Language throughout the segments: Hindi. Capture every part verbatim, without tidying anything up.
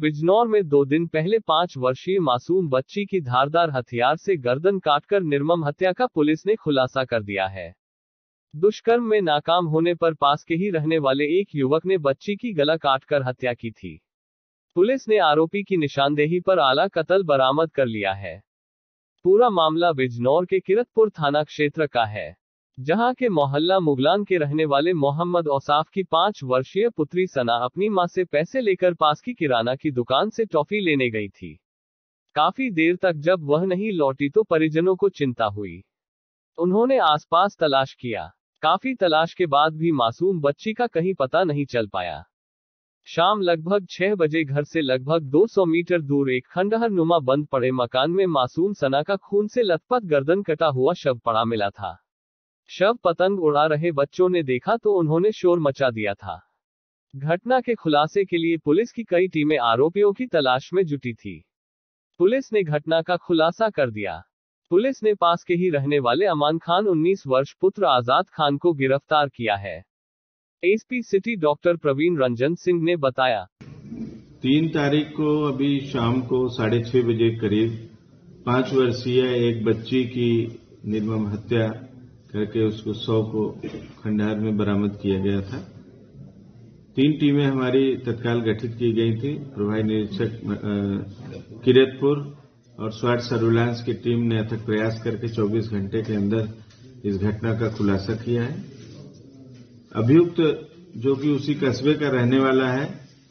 बिजनौर में दो दिन पहले पांच वर्षीय मासूम बच्ची की धारदार हथियार से गर्दन काटकर निर्मम हत्या का पुलिस ने खुलासा कर दिया है। दुष्कर्म में नाकाम होने पर पास के ही रहने वाले एक युवक ने बच्ची की गला काटकर हत्या की थी। पुलिस ने आरोपी की निशानदेही पर आला कत्ल बरामद कर लिया है। पूरा मामला बिजनौर के किरतपुर थाना क्षेत्र का है, जहां के मोहल्ला मुगलान के रहने वाले मोहम्मद औसाफ की पांच वर्षीय पुत्री सना अपनी मां से पैसे लेकर पास की किराना की दुकान से टॉफी लेने गई थी। काफी देर तक जब वह नहीं लौटी तो परिजनों को चिंता हुई। उन्होंने आसपास तलाश किया। काफी तलाश के बाद भी मासूम बच्ची का कहीं पता नहीं चल पाया। शाम लगभग छह बजे घर से लगभग दो सौ मीटर दूर एक खंडहर नुमा बंद पड़े मकान में मासूम सना का खून से लथपथ गर्दन कटा हुआ शव पड़ा मिला था। शव पतंग उड़ा रहे बच्चों ने देखा तो उन्होंने शोर मचा दिया था। घटना के खुलासे के लिए पुलिस की कई टीमें आरोपियों की तलाश में जुटी थी। पुलिस ने घटना का खुलासा कर दिया। पुलिस ने पास के ही रहने वाले अमान खान उन्नीस वर्ष पुत्र आजाद खान को गिरफ्तार किया है। SP city doctor Praveen Ranjan Singh ने बताया, तीन तारीख को अभी शाम को साढ़े छह बजे करीब पांच वर्षीय एक बच्ची की निर्मम हत्या करके उसको शव को खंडहर में बरामद किया गया था। तीन टीमें हमारी तत्काल गठित की गई थी। प्रभारी निरीक्षक किरतपुर और स्वाट सर्विलांस की टीम ने अथक प्रयास करके चौबीस घंटे के अंदर इस घटना का खुलासा किया है। अभियुक्त जो कि उसी कस्बे का रहने वाला है,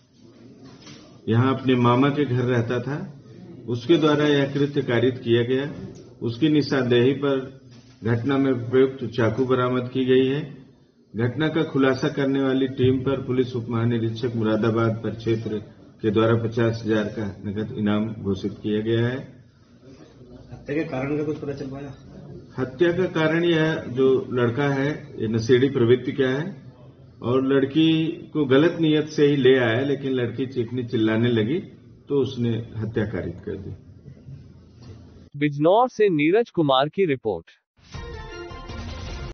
यहां अपने मामा के घर रहता था, उसके द्वारा यह कृत्य कारित किया गया। उसकी निशानदेही पर घटना में प्रयुक्त चाकू बरामद की गई है। घटना का खुलासा करने वाली टीम पर पुलिस उप महानिरीक्षक मुरादाबाद परिक्षेत्र के द्वारा पचास हजार का नकद इनाम घोषित किया गया है। हत्या के कारण का कुछ पता चल पाया? हत्या का कारण यह जो लड़का है ये नशेड़ी प्रवृत्ति का है और लड़की को गलत नियत से ही ले आया, लेकिन लड़की चीखने चिल्लाने लगी तो उसने हत्या कारित कर दी। बिजनौर से नीरज कुमार की रिपोर्ट।